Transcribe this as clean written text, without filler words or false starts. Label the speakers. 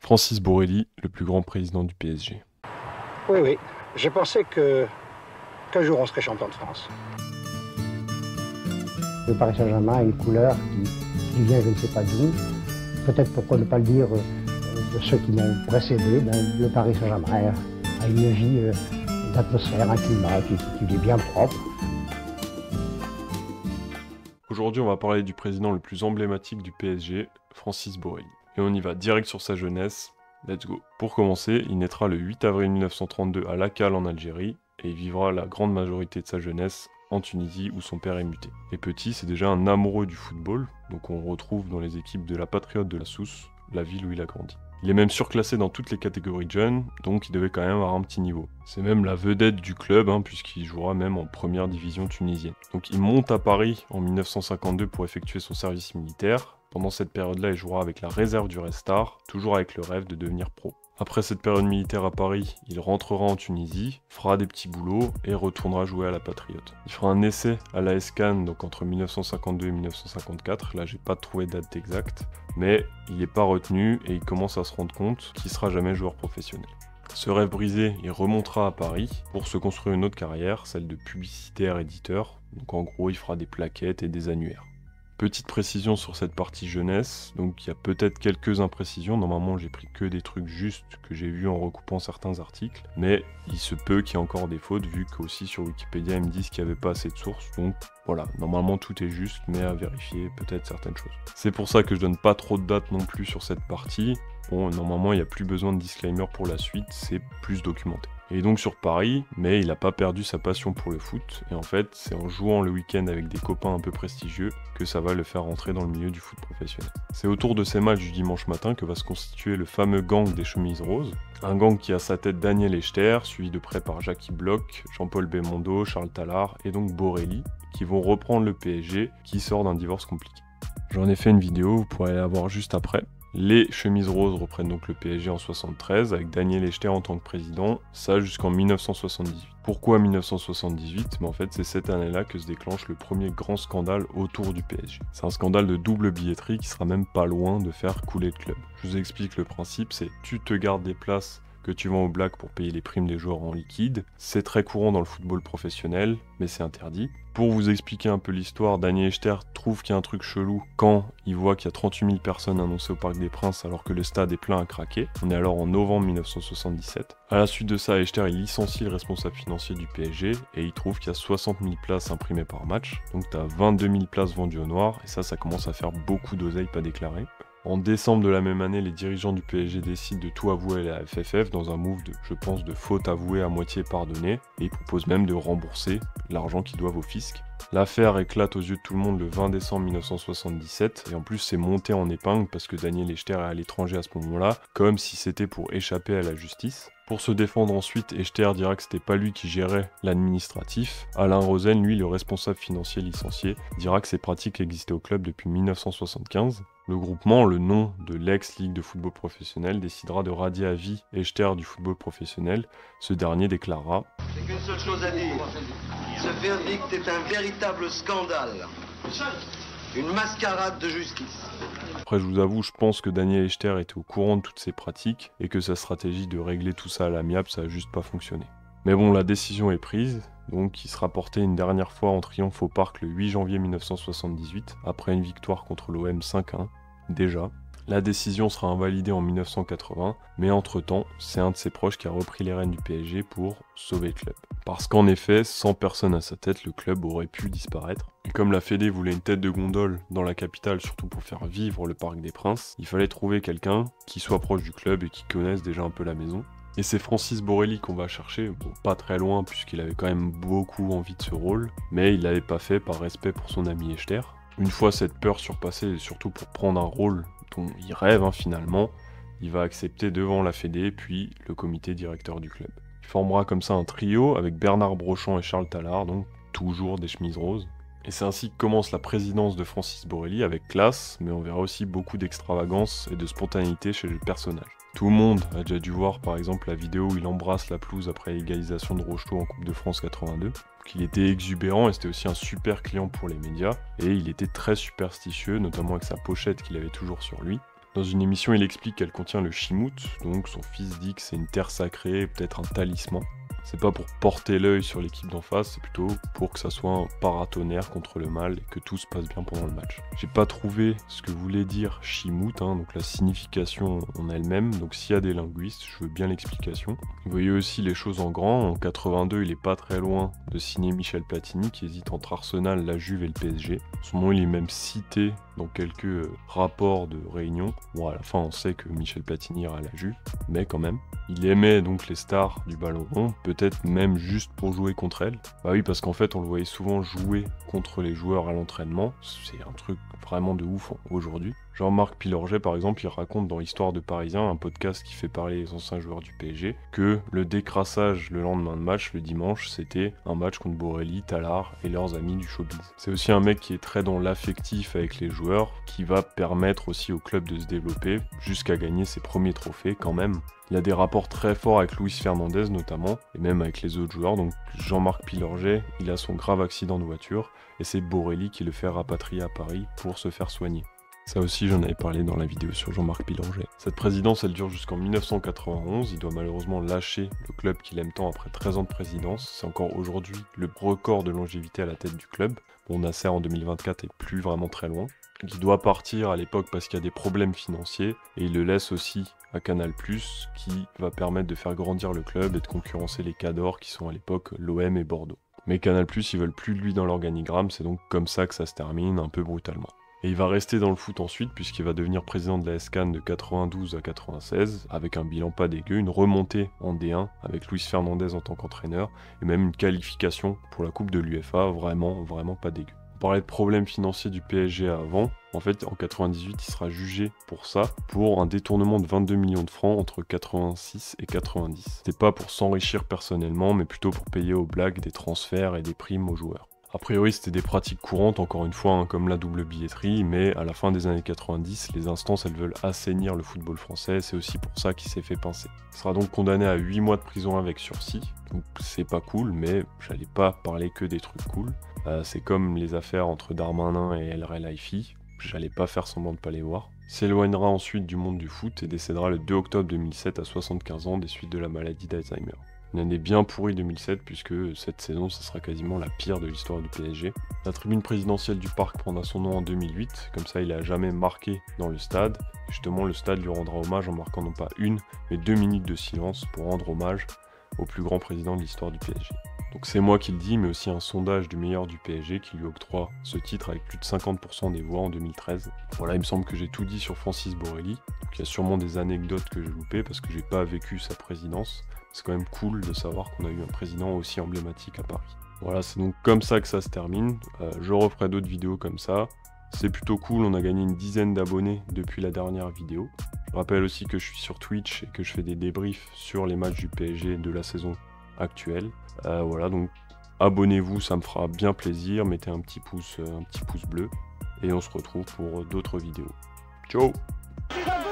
Speaker 1: Francis Borrelli, le plus grand président du PSG.
Speaker 2: Oui, oui. J'ai pensé qu'un jour on serait champion de France.
Speaker 3: Le Paris Saint-Germain a une couleur qui vient je ne sais pas d'où. Peut-être pourquoi ne pas le dire de ceux qui l'ont précédé. Le Paris Saint-Germain a une vie d'atmosphère, un climat qui est bien propre.
Speaker 1: Aujourd'hui, on va parler du président le plus emblématique du PSG, Francis Borrelli. Et on y va direct sur sa jeunesse. Let's go. Pour commencer, il naîtra le 8 avril 1932 à Lacal en Algérie et il vivra la grande majorité de sa jeunesse en Tunisie où son père est muté. Et petit, c'est déjà un amoureux du football, donc on le retrouve dans les équipes de la Patriote de la Sousse, la ville où il a grandi. Il est même surclassé dans toutes les catégories de jeunes, donc il devait quand même avoir un petit niveau. C'est même la vedette du club, puisqu'il jouera même en première division tunisienne. Donc il monte à Paris en 1952 pour effectuer son service militaire. Pendant cette période-là, il jouera avec la réserve du Red Star, toujours avec le rêve de devenir pro. Après cette période militaire à Paris, il rentrera en Tunisie, fera des petits boulots et retournera jouer à la Patriote. Il fera un essai à l'AS Cannes, donc entre 1952 et 1954, là j'ai pas trouvé date exacte, mais il n'est pas retenu et il commence à se rendre compte qu'il sera jamais joueur professionnel. Ce rêve brisé, il remontera à Paris pour se construire une autre carrière, celle de publicitaire-éditeur, donc en gros il fera des plaquettes et des annuaires. Petite précision sur cette partie jeunesse, donc il y a peut-être quelques imprécisions, normalement j'ai pris que des trucs justes que j'ai vus en recoupant certains articles, mais il se peut qu'il y ait encore des fautes vu qu'aussi sur Wikipédia ils me disent qu'il n'y avait pas assez de sources, donc voilà, normalement tout est juste, mais à vérifier peut-être certaines choses. C'est pour ça que je donne pas trop de dates non plus sur cette partie, bon normalement il n'y a plus besoin de disclaimer pour la suite, c'est plus documenté. Il est donc sur Paris, mais il n'a pas perdu sa passion pour le foot, et en fait, c'est en jouant le week-end avec des copains un peu prestigieux que ça va le faire rentrer dans le milieu du foot professionnel. C'est autour de ces matchs du dimanche matin que va se constituer le fameux gang des chemises roses, un gang qui a à sa tête Daniel Echter, suivi de près par Jackie Bloch, Jean-Paul Belmondo, Charles Tallard et donc Borrelli, qui vont reprendre le PSG, qui sort d'un divorce compliqué. J'en ai fait une vidéo, vous pourrez la voir juste après. Les chemises roses reprennent donc le PSG en 73 avec Daniel Echter en tant que président, ça jusqu'en 1978. Pourquoi 1978 ? En fait c'est cette année-là que se déclenche le premier grand scandale autour du PSG. C'est un scandale de double billetterie qui sera même pas loin de faire couler le club. Je vous explique le principe, c'est tu te gardes des places que tu vends au black pour payer les primes des joueurs en liquide. C'est très courant dans le football professionnel, mais c'est interdit. Pour vous expliquer un peu l'histoire, Daniel Echter trouve qu'il y a un truc chelou quand il voit qu'il y a 38 000 personnes annoncées au Parc des Princes alors que le stade est plein à craquer. On est alors en novembre 1977. À la suite de ça, Echter il licencie le responsable financier du PSG et il trouve qu'il y a 60 000 places imprimées par match. Donc tu as 22 000 places vendues au noir et ça commence à faire beaucoup d'oseille pas déclarée. En décembre de la même année, les dirigeants du PSG décident de tout avouer à la FFF dans un move de faute avouée à moitié pardonnée, et ils proposent même de rembourser l'argent qu'ils doivent au fisc. L'affaire éclate aux yeux de tout le monde le 20 décembre 1977, et en plus c'est monté en épingle parce que Daniel Echter est à l'étranger à ce moment-là, comme si c'était pour échapper à la justice. Pour se défendre ensuite, Echter dira que c'était pas lui qui gérait l'administratif. Alain Rosen, lui, le responsable financier licencié, dira que ces pratiques existaient au club depuis 1975. Le groupement, le nom de l'ex-ligue de football professionnel, décidera de radier à vie Echter du football professionnel. Ce dernier déclarera
Speaker 4: « J'ai qu'une seule chose à dire. Ce verdict est un véritable scandale. Une mascarade de justice. »
Speaker 1: Après, je vous avoue, je pense que Daniel Echter était au courant de toutes ces pratiques et que sa stratégie de régler tout ça à l'amiable, ça a juste pas fonctionné. Mais bon, la décision est prise, donc il sera porté une dernière fois en triomphe au Parc le 8 janvier 1978, après une victoire contre l'OM 5-1, déjà. La décision sera invalidée en 1980, mais entre-temps, c'est un de ses proches qui a repris les rênes du PSG pour sauver le club. Parce qu'en effet, sans personne à sa tête, le club aurait pu disparaître. Et comme la Fédé voulait une tête de gondole dans la capitale, surtout pour faire vivre le Parc des Princes, il fallait trouver quelqu'un qui soit proche du club et qui connaisse déjà un peu la maison. Et c'est Francis Borrelli qu'on va chercher, bon, pas très loin puisqu'il avait quand même beaucoup envie de ce rôle, mais il l'avait pas fait par respect pour son ami Echter. Une fois cette peur surpassée, et surtout pour prendre un rôle dont il rêve finalement, il va accepter devant la Fédé puis le comité directeur du club. Il formera comme ça un trio avec Bernard Brochant et Charles Tallard, donc toujours des chemises roses. Et c'est ainsi que commence la présidence de Francis Borrelli avec classe, mais on verra aussi beaucoup d'extravagance et de spontanéité chez le personnage. Tout le monde a déjà dû voir par exemple la vidéo où il embrasse la pelouse après l'égalisation de Rocheteau en Coupe de France 82. Il était exubérant et c'était aussi un super client pour les médias. Et il était très superstitieux, notamment avec sa pochette qu'il avait toujours sur lui. Dans une émission, il explique qu'elle contient le Shimout, donc son fils dit que c'est une terre sacrée, peut-être un talisman. C'est pas pour porter l'œil sur l'équipe d'en face, c'est plutôt pour que ça soit un paratonnerre contre le mal et que tout se passe bien pendant le match. J'ai pas trouvé ce que voulait dire Shimout, donc la signification en elle-même, donc s'il y a des linguistes, je veux bien l'explication. Vous voyez aussi les choses en grand, en 82 il est pas très loin de signer Michel Platini qui hésite entre Arsenal, la Juve et le PSG. Son nom il est même cité dans quelques rapports de réunion. Bon à la fin on sait que Michel Platini ira à la Juve, mais quand même. Il aimait donc les stars du ballon rond, peut-être même juste pour jouer contre elles. Bah oui, parce qu'en fait, on le voyait souvent jouer contre les joueurs à l'entraînement. C'est un truc vraiment de ouf aujourd'hui. Jean-Marc Pilorget, par exemple, il raconte dans Histoire de Parisien, un podcast qui fait parler les anciens joueurs du PSG, que le décrassage le lendemain de match, le dimanche, c'était un match contre Borelli, Tallard et leurs amis du showbiz. C'est aussi un mec qui est très dans l'affectif avec les joueurs, qui va permettre aussi au club de se développer jusqu'à gagner ses premiers trophées quand même. Il a des rapports très forts avec Luis Fernandez notamment, et même avec les autres joueurs. Donc Jean-Marc Pilorget, il a son grave accident de voiture, et c'est Borelli qui le fait rapatrier à Paris pour se faire soigner. Ça aussi, j'en avais parlé dans la vidéo sur Jean-Marc Pilorget. Cette présidence, elle dure jusqu'en 1991. Il doit malheureusement lâcher le club qu'il aime tant après 13 ans de présidence. C'est encore aujourd'hui le record de longévité à la tête du club. Bon, Nasser en 2024 est plus vraiment très loin. Il doit partir à l'époque parce qu'il y a des problèmes financiers. Et il le laisse aussi à Canal+, qui va permettre de faire grandir le club et de concurrencer les Cadors qui sont à l'époque l'OM et Bordeaux. Mais Canal+, ils veulent plus de lui dans l'organigramme. C'est donc comme ça que ça se termine, un peu brutalement. Et il va rester dans le foot ensuite puisqu'il va devenir président de la SCAN de 92 à 96 avec un bilan pas dégueu, une remontée en D1 avec Luis Fernandez en tant qu'entraîneur et même une qualification pour la Coupe de l'UEFA, vraiment pas dégueu. On parlait de problèmes financiers du PSG avant, en fait en 98 il sera jugé pour ça, pour un détournement de 22 millions de francs entre 86 et 90. C'était pas pour s'enrichir personnellement mais plutôt pour payer aux blagues des transferts et des primes aux joueurs. A priori, c'était des pratiques courantes, encore une fois, comme la double billetterie, mais à la fin des années 90, les instances, elles veulent assainir le football français, c'est aussi pour ça qu'il s'est fait pincer. Il sera donc condamné à 8 mois de prison avec sursis, donc c'est pas cool, mais j'allais pas parler que des trucs cool. C'est comme les affaires entre Darmanin et El Relaifi, j'allais pas faire semblant de pas les voir. S'éloignera ensuite du monde du foot et décédera le 2 octobre 2007 à 75 ans des suites de la maladie d'Alzheimer. Une année bien pourrie 2007 puisque cette saison ça sera quasiment la pire de l'histoire du PSG. La tribune présidentielle du Parc prendra son nom en 2008, comme ça il a jamais marqué dans le stade. Justement le stade lui rendra hommage en marquant non pas une mais 2 minutes de silence pour rendre hommage au plus grand président de l'histoire du PSG. Donc c'est moi qui le dis mais aussi un sondage du meilleur du PSG qui lui octroie ce titre avec plus de 50% des voix en 2013. Voilà, il me semble que j'ai tout dit sur Francis Borelli. Donc il y a sûrement des anecdotes que j'ai loupées parce que j'ai pas vécu sa présidence. C'est quand même cool de savoir qu'on a eu un président aussi emblématique à Paris. Voilà, c'est donc comme ça que ça se termine. Je referai d'autres vidéos comme ça. C'est plutôt cool, on a gagné une dizaine d'abonnés depuis la dernière vidéo. Je rappelle aussi que je suis sur Twitch et que je fais des débriefs sur les matchs du PSG de la saison actuelle. Voilà, donc abonnez-vous, ça me fera bien plaisir. Mettez un petit pouce bleu. Et on se retrouve pour d'autres vidéos. Ciao!